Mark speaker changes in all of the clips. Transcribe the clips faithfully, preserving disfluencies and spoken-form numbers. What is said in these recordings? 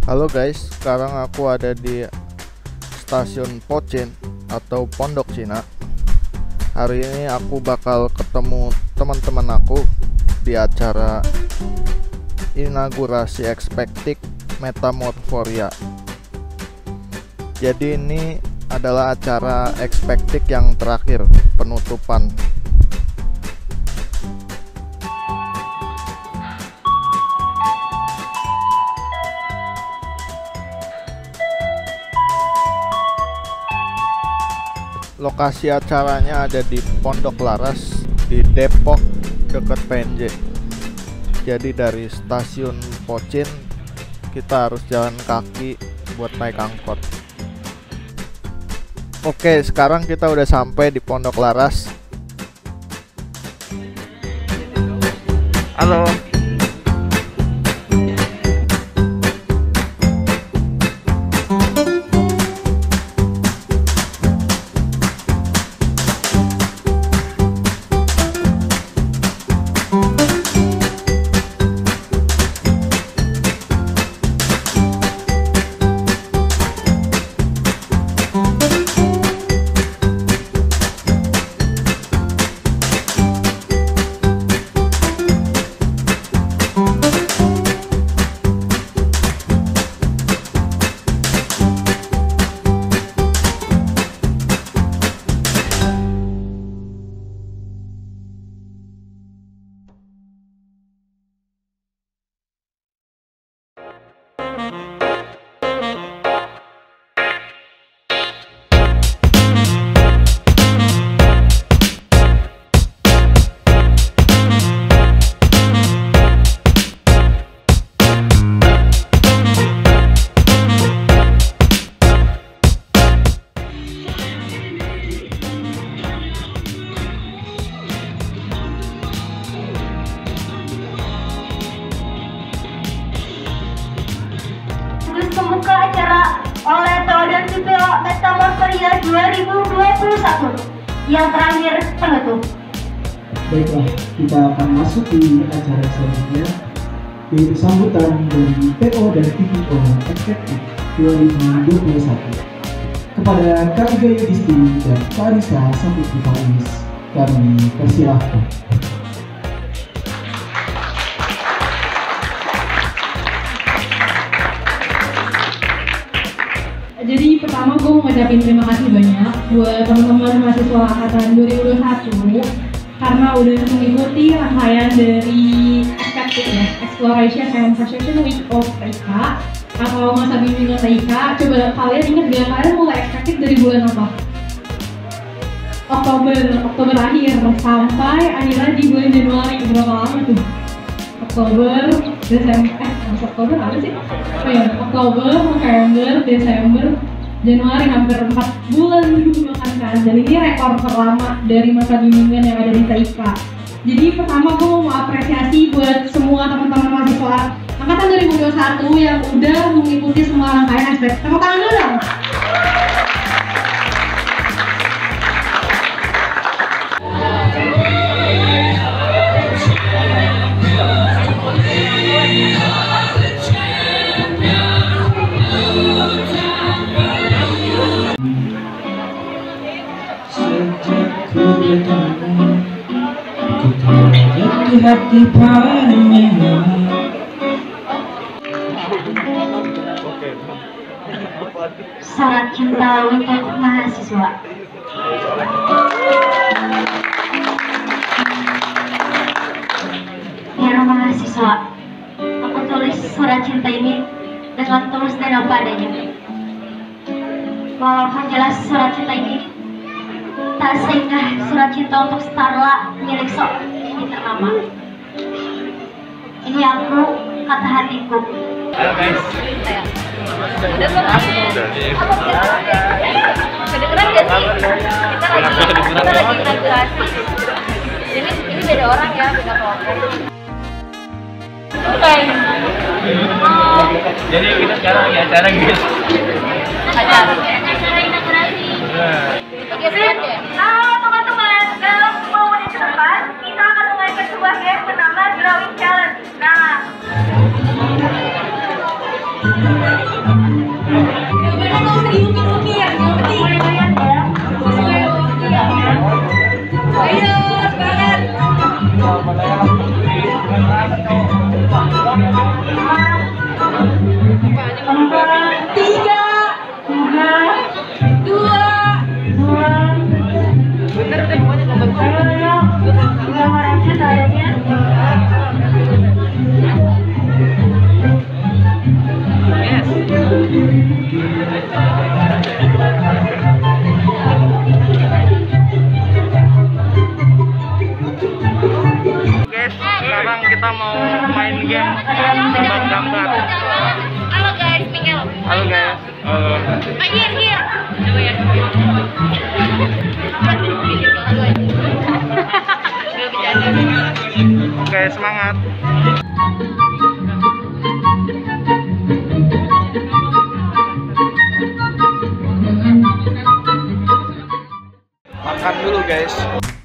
Speaker 1: Halo guys, sekarang aku ada di stasiun Pochin atau Pondok Cina. Hari ini aku bakal ketemu teman-teman aku di acara inaugurasi Expectic Metamorphoria. Jadi ini adalah acara Expectic yang terakhir, penutupan. Lokasi acaranya ada di Pondok Laras di Depok dekat P N J. Jadi dari stasiun Pochin kita harus jalan kaki buat naik angkot. Oke, sekarang kita udah sampai di Pondok Laras. Halo.
Speaker 2: Pembuka acara oleh Teladan C P O Metamorphoria dua ribu dua puluh satu. Yang terakhir penutup.
Speaker 3: Baiklah, kita akan masuk di acara selanjutnya, yaitu sambutan dari P O dan T P O Expectic dua ribu dua puluh satu. Kepada Kak Iga Yudisti dan Kak Arisa Sambuti Faiz, kami persilahkan.
Speaker 4: Jadi pertama gue mau ngucapin terima kasih banyak buat teman-teman mahasiswa angkatan dua ribu dua puluh satu karena udah mengikuti rangkaian dari Expectic ya, Exploration and Perception Week of T I K A atau masa bimbingan T I K A. Coba kalian ingat gak, kalian mulai Expectic dari bulan apa? Oktober, Oktober akhir sampai akhirnya di bulan Januari. Berapa lama tuh? Oktober, Desember, eh masuk Oktober apa sih? Oh ya, Oktober, November, Desember, Januari, hampir empat bulan makan kan. Dan ini rekor terlama dari masa bimbingan yang ada di T I K A. Jadi pertama gue mau apresiasi buat semua teman-teman mahasiswa angkatan dua ribu dua puluh satu yang udah mengikuti semua rangkaian aspek. Tepuk tangan dulu dong.
Speaker 3: Hati padamu.
Speaker 2: Surat cinta untuk mahasiswa. Biar mahasiswa, aku tulis surat cinta ini dengan tulus dan apa adanya. Walaupun jelas surat cinta ini tak seindah surat cinta untuk Starla milik sok ini ternama. Ini aku, kata hatiku.
Speaker 5: Halo guys.
Speaker 6: Kedengeran gak sih? Kita lagi, kita lagi inaugurasi. Ini ini beda orang ya, beda kelompok. Oke.
Speaker 5: Jadi kita sekarang lagi acara guys.
Speaker 6: Acara. Acara inaugurasi. Itu geseran deh.
Speaker 2: Halo teman-teman, dalam sepuluh menit ke depan kita akan memainkan sebuah game bernama Drawing Challenge. Nah, tiga, tiga, dua, dua. Bener deh pokoknya nomor saya. Nomor aja sayangnya. Yes.
Speaker 1: Guys, sekarang kita mau main game tebak gambar.
Speaker 6: Halo guys, Miguel.
Speaker 1: Halo guys. Halo.
Speaker 6: Ah, here, here. Coba ya. Gak bercanda.
Speaker 1: Oke, semangat. Makan dulu guys.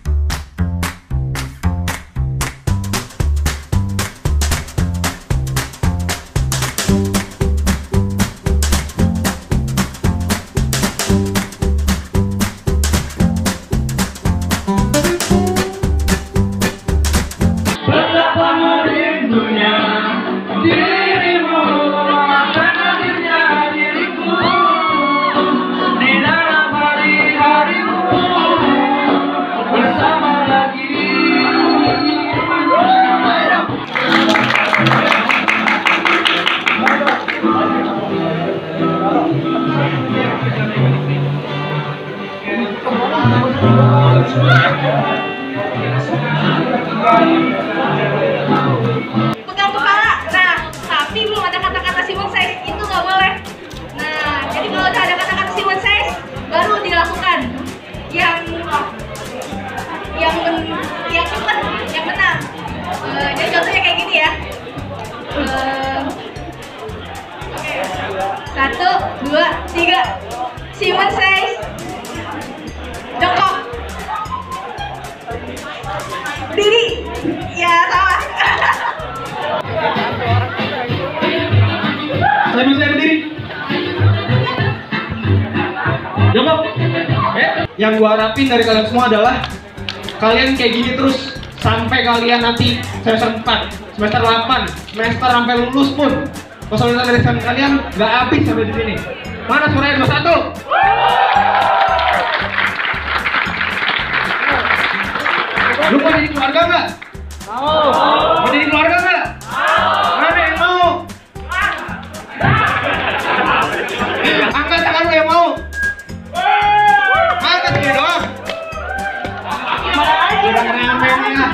Speaker 6: Pegang kepala. Nah, tapi belum ada kata-kata Simon Says, itu nggak boleh. Nah, jadi kalau udah ada kata-kata Simon Says, baru dilakukan. Yang yang men, yang cepat, yang menang. Uh, jadi contohnya kayak gini ya. Uh, Oke, satu, dua, tiga. Simon Says, jongkok. Berdiri. Ya, salah.
Speaker 3: Saya bisa berdiri. Jongkok. Eh, yang gua harapin dari kalian semua adalah kalian kayak gini terus sampai kalian nanti semester empat, semester delapan, semester sampai lulus pun konsolidasi kalian nggak habis sampai di sini. Mana suaranya dua satu? Lu mau jadi keluarga nggak? Mau. Mau jadi keluarga nggak? Mau. Mana yang mau? Angkat tangan lu yang mau. Angkat dia doang. Udah rame nih ya.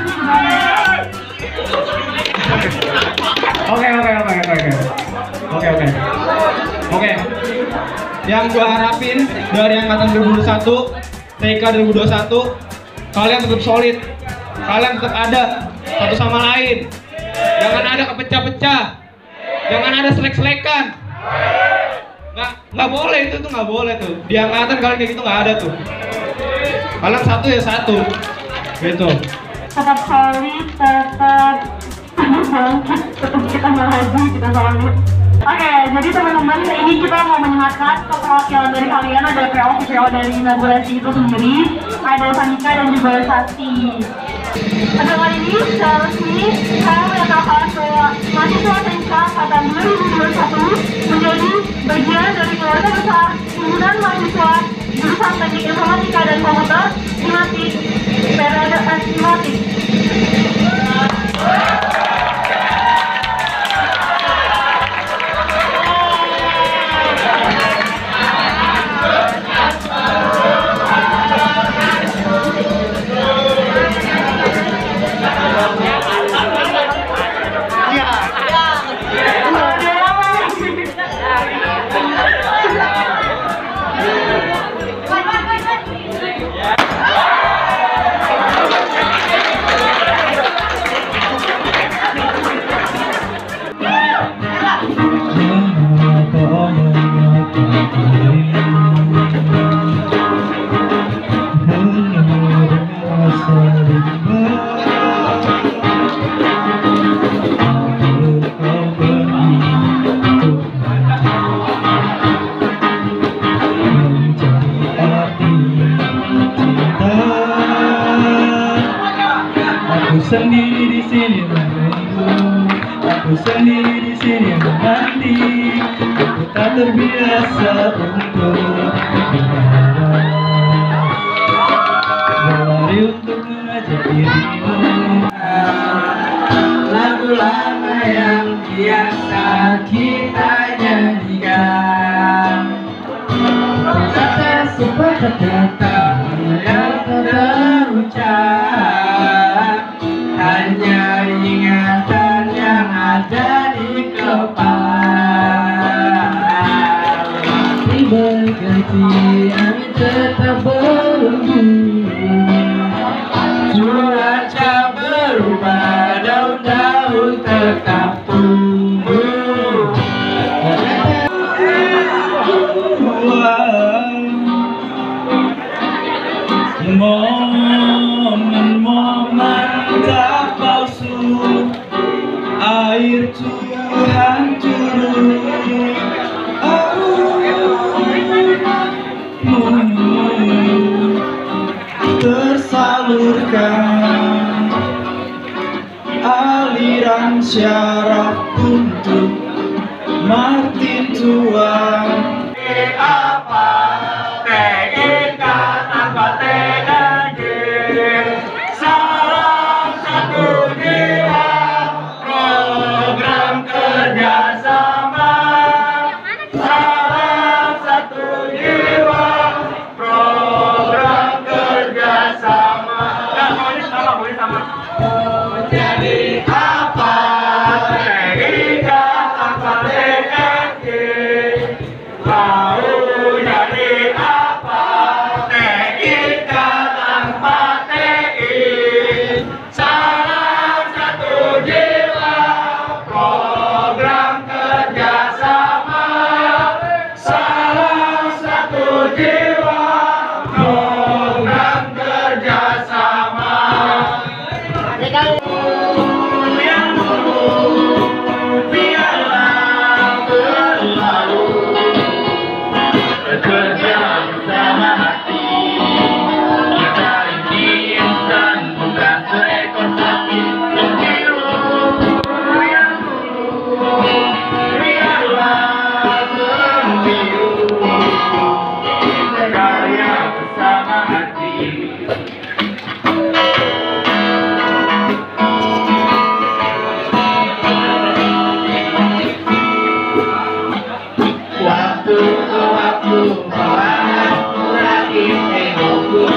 Speaker 3: Oke oke oke oke oke oke oke oke. Yang gua harapin dari angkatan dua ribu dua puluh satu, T K dua ribu dua puluh satu, kalian tetap solid, kalian tetap ada satu sama lain, jangan ada kepecah-pecah, jangan ada selek-selekan. Nggak, nggak boleh itu tuh nggak boleh tuh. Di angkatan kalian kayak gitu nggak ada tuh. Kalian satu ya satu, gitu.
Speaker 2: Tetap solid, tetap tetap kita maju, kita solid. Oke, jadi teman-teman, ini kita mau menyehatkan perwakilan dari kalian. Ada P O P O dari inaugurasi itu sendiri, ada Sanika dan juga Sakti. Pada kali ini secara resmi saya menyatakan bahwa mahasiswa T K angkatan dua ribu dua puluh satu menjadi bagian dari keluarga besar himpunan mahasiswa jurusan Teknik Informatika dan Komputer Himatik periode S Himatik.
Speaker 7: sendiri di sini menunggu, aku sendiri di sini menanti. Aku tak terbiasa untuk berlari untuk mengajak dirimu. Lagu lama yang biasa kita nyanyikan, kata sepatah kata yang terucap, hanya ingatan yang ada di kepala. Masih berganti, angin tetap berembus, cuaca berubah, daun-daun tetap tumbuh. Momen-momen tak palsu, air Tuhan turun, tersalurkan aliran syaraf untuk Martin Tuan. Apa Tegika tanpa tegak, salam satu jiwa, program kerjasama. Salam satu jiwa, program kerjasama. Nah, maunya sama, maunya sama. Menjadi apa Tegika tanpa tegak, mau jadi apa Tegika tanpa tegak. Salam satu jiwa, program kerjasama. Salam satu jiwa, program kerjasama. Yang dulu biarlah berlalu, bekerja bersama hati. Kita ini insan, bukan seekor sapi. Membiru yang dulu biarlah membiru, karya bersama hati. Waktu ke waktu bawaku lagi tengokku.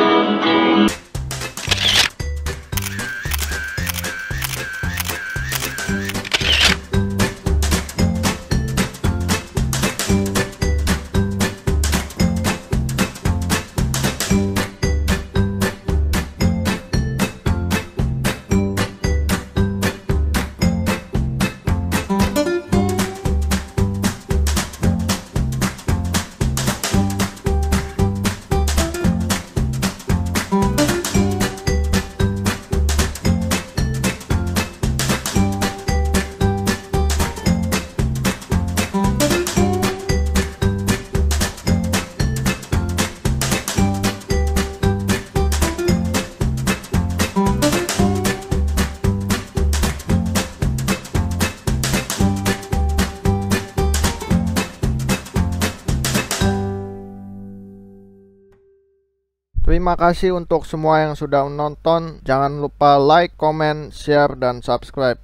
Speaker 1: Terima kasih untuk semua yang sudah menonton. Jangan lupa like, comment, share, dan subscribe.